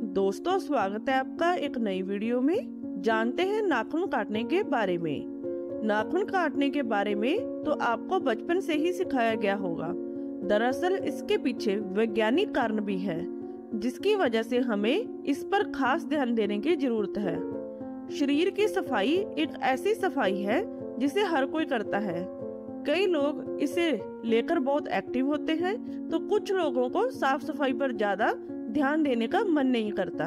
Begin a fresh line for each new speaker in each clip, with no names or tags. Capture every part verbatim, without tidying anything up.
दोस्तों, स्वागत है आपका एक नई वीडियो में। जानते हैं नाखून काटने के बारे में। नाखून काटने के बारे में तो आपको बचपन से ही सिखाया गया होगा। दरअसल इसके पीछे वैज्ञानिक कारण भी है, जिसकी वजह से हमें इस पर खास ध्यान देने की जरूरत है। शरीर की सफाई एक ऐसी सफाई है जिसे हर कोई करता है। कई लोग इसे लेकर बहुत एक्टिव होते हैं, तो कुछ लोगों को साफ सफाई पर ज्यादा ध्यान देने का मन नहीं करता।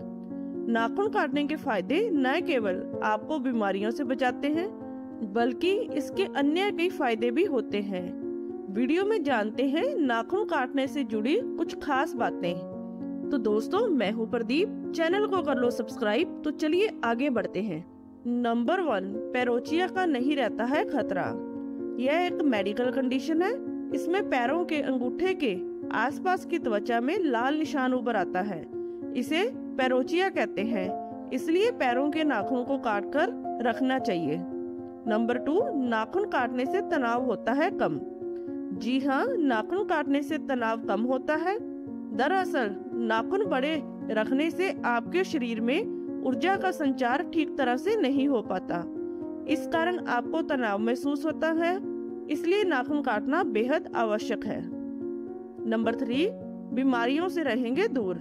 नाखून काटने के फायदे न केवल आपको बीमारियों से बचाते हैं, बल्कि इसके अन्य कई फायदे भी होते हैं। वीडियो में जानते हैं नाखून काटने से जुड़ी कुछ खास बातें। तो दोस्तों, मैं हूँ प्रदीप, चैनल को कर लो सब्सक्राइब। तो चलिए आगे बढ़ते हैं। नंबर वन, पेरोचिया का नहीं रहता है खतरा। यह एक मेडिकल कंडीशन है। इसमें पैरों के अंगूठे के आसपास की त्वचा में लाल निशान उभर आता है। इसे पेरोचिया कहते हैं, इसलिए पैरों के नाखून को काटकर रखना चाहिए। नंबर टू, नाखून काटने से तनाव होता है कम। जी हाँ, नाखून काटने से तनाव कम होता है। दरअसल नाखून बड़े रखने से आपके शरीर में ऊर्जा का संचार ठीक तरह से नहीं हो पाता। इस कारण आपको तनाव महसूस होता है, इसलिए नाखून काटना बेहद आवश्यक है। नंबर थ्री, बीमारियों से रहेंगे दूर।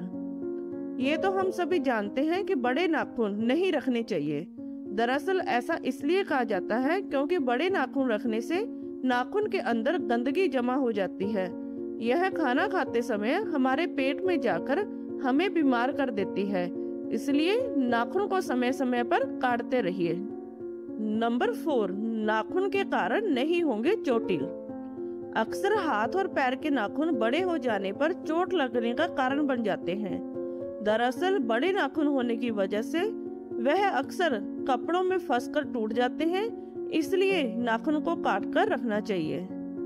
ये तो हम सभी जानते हैं कि बड़े नाखून नहीं रखने चाहिए। दरअसल ऐसा इसलिए कहा जाता है क्योंकि बड़े नाखून रखने से नाखून के अंदर गंदगी जमा हो जाती है। यह खाना खाते समय हमारे पेट में जाकर हमें बीमार कर देती है, इसलिए नाखून को समय समय पर काटते रहिए। नंबर फोर, नाखून के कारण नहीं होंगे चोटिल। अक्सर हाथ और पैर के नाखून बड़े हो जाने पर चोट लगने का कारण बन जाते हैं। दरअसल बड़े नाखून होने की वजह से वह अक्सर कपड़ों में फंसकर टूट जाते हैं, इसलिए नाखून को काट कर रखना चाहिए।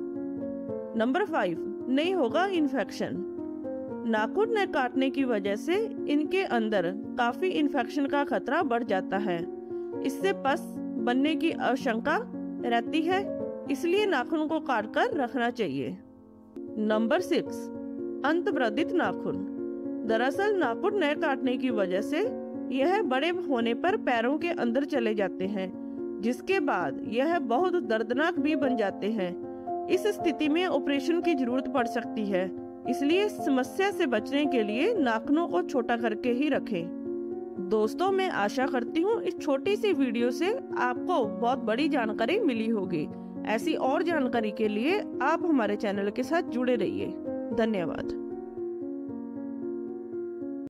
नंबर फाइव, नहीं होगा इन्फेक्शन। नाखून न काटने की वजह से इनके अंदर काफी इन्फेक्शन का खतरा बढ़ जाता है। इससे पस बनने की आशंका रहती है, इसलिए नाखून को काटकर रखना चाहिए। नंबर सिक्स, अंतर्वर्धित नाखून। दरअसल नाखून न काटने की वजह से यह बड़े होने पर पैरों के अंदर चले जाते हैं, जिसके बाद यह बहुत दर्दनाक भी बन जाते हैं। इस स्थिति में ऑपरेशन की जरूरत पड़ सकती है, इसलिए समस्या से बचने के लिए नाखूनों को छोटा करके ही रखें। दोस्तों, मैं आशा करती हूँ इस छोटी सी वीडियो से आपको बहुत बड़ी जानकारी मिली होगी। ऐसी और जानकारी के लिए आप हमारे चैनल के साथ जुड़े रहिए। धन्यवाद।